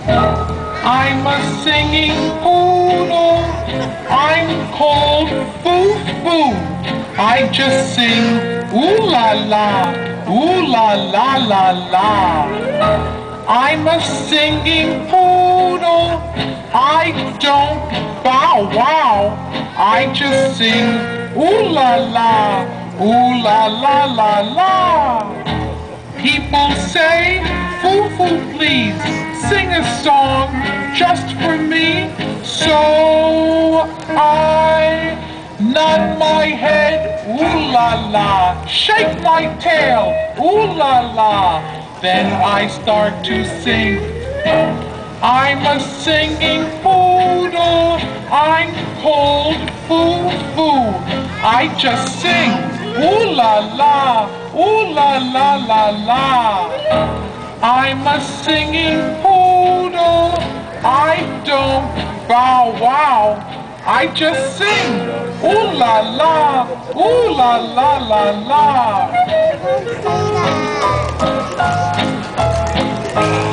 I'm a singing poodle. I'm called Foo Foo. I just sing ooh la la, ooh la la la la. I'm a singing poodle. I don't bow wow. I just sing ooh la la, ooh la la la la. People say, Foo Foo, please sing a song just for me. So I nod my head, ooh la la, shake my tail, ooh la la. Then I start to sing. I'm a singing poodle. I'm called Foo Foo. I just sing ooh la la, ooh la la la la. I'm a singing poodle. I don't bow wow. I just sing ooh la la, ooh la la la la.